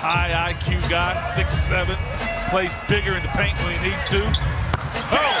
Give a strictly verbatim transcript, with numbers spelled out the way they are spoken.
high I Q guy, six seven, plays bigger in the paint when he needs to. Oh!